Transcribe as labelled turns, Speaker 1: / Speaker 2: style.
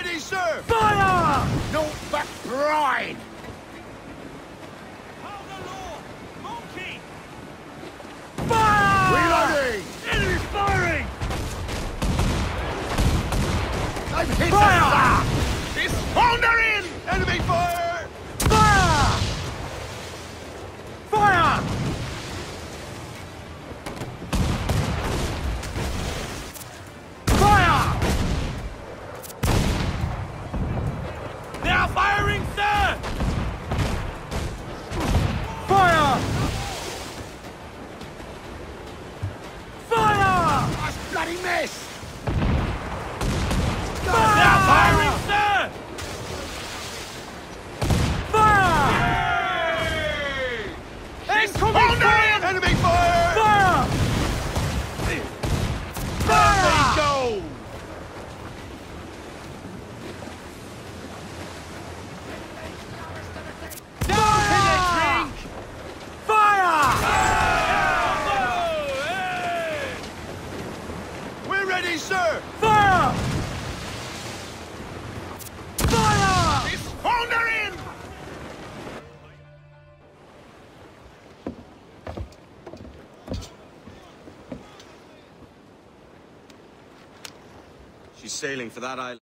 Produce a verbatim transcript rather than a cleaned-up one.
Speaker 1: ready, sir!
Speaker 2: Fire!
Speaker 1: No but bride!
Speaker 2: Fire!
Speaker 1: Reloading!
Speaker 2: Enemy firing!
Speaker 1: I've hit
Speaker 2: Fire!
Speaker 1: it! It's thundering! Enemy fire!
Speaker 2: Fire! Fire! Fire! They are firing, sir! Fire! Fire!
Speaker 1: That's bloody miss!
Speaker 2: Fire! They are firing, sir! Fire! Incoming
Speaker 1: Thundering!
Speaker 2: fire!
Speaker 1: Enemy fire!
Speaker 2: Fire!
Speaker 1: There
Speaker 2: Fire!
Speaker 1: they go!
Speaker 2: Fire! Fire!
Speaker 1: We're ready, sir!
Speaker 2: Fire! Fire!
Speaker 1: It's thundering! She's sailing for that island.